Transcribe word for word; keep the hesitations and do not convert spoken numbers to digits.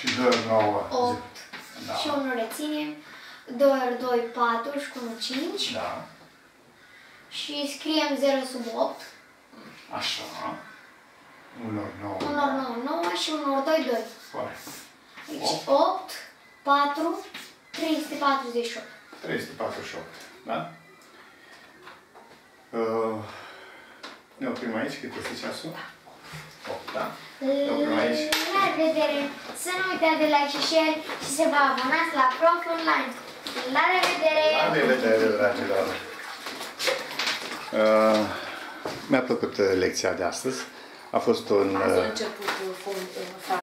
Și doi ori nouă. opt. Da. Și unu reținem. doi ori doi, patru și cu unu, cinci. Da. Și scriem zero sub opt. Așa. unu ori nouă. unu ori nouă, nouă și unu ori doi, doi. Corect. Deci opt, patru, trei sute patruzeci și opt. trei sute patruzeci și opt. Da? Uh, ne oprim aici, cât este ceasul? opt, da? Ne oprim aici. La revedere! Să nu uitați de like și share și să vă abonați la Prof Online. La revedere! La revedere, dragilor! Uh, Mi-a plăcut lecția de astăzi. A fost un... Azi a început